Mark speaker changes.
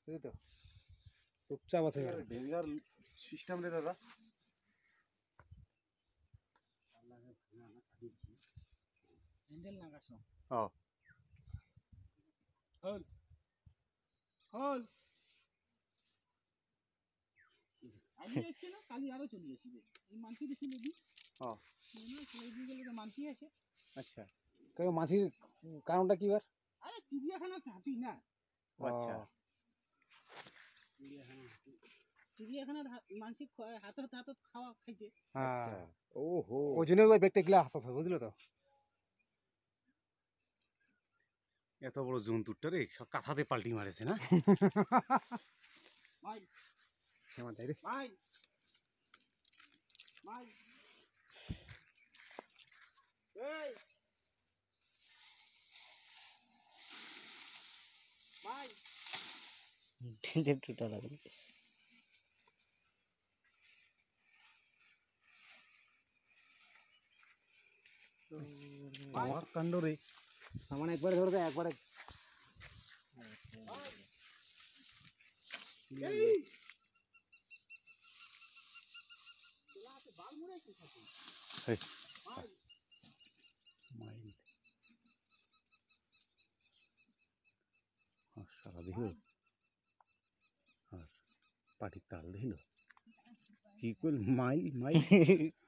Speaker 1: বুঝলি তো চুপচাপ আছে
Speaker 2: ডেঞ্জার সিস্টেম রে দাদা
Speaker 3: হ্যান্ডেল লাগাস
Speaker 2: ও
Speaker 3: হল হল আমি যাচ্ছি না কালি আরো চলে আসবে এই মানসি দেখি নদী
Speaker 2: ও
Speaker 3: না চলে দিয়ে গেলে তো মানসি আসে
Speaker 1: আচ্ছা কেন মাছির কারণটা কি বার
Speaker 3: আরে চিড়িয়াখানা হাতি না
Speaker 2: আচ্ছা
Speaker 3: চিড়িয়াখানার মানসি হাতত হাতত খাওয়া খাইছে
Speaker 1: হ্যাঁ
Speaker 2: ওহো
Speaker 1: ওই জন্য ওই ব্যাগটা গিলা হাসাতে বুঝলো তো
Speaker 2: এত বড় জন্তুরটা রে সব কাঁথাতে পাল্টি মারেছে না
Speaker 3: ভাই
Speaker 1: শ্যামা তাই রে
Speaker 3: ভাই ভাই এই ভাই
Speaker 4: ডেঞ্জার টুটা লাগে
Speaker 2: আমার কাণ্ড রে
Speaker 1: সামান একবারে ধরে দেয় একবারে
Speaker 3: এই তোলাতে বাল মুড়াই কি থাকে
Speaker 2: হেই
Speaker 3: ভাই
Speaker 2: মাইন্ড সারা দিল আর পাটির তাল দিল কি করল মাইল মাইল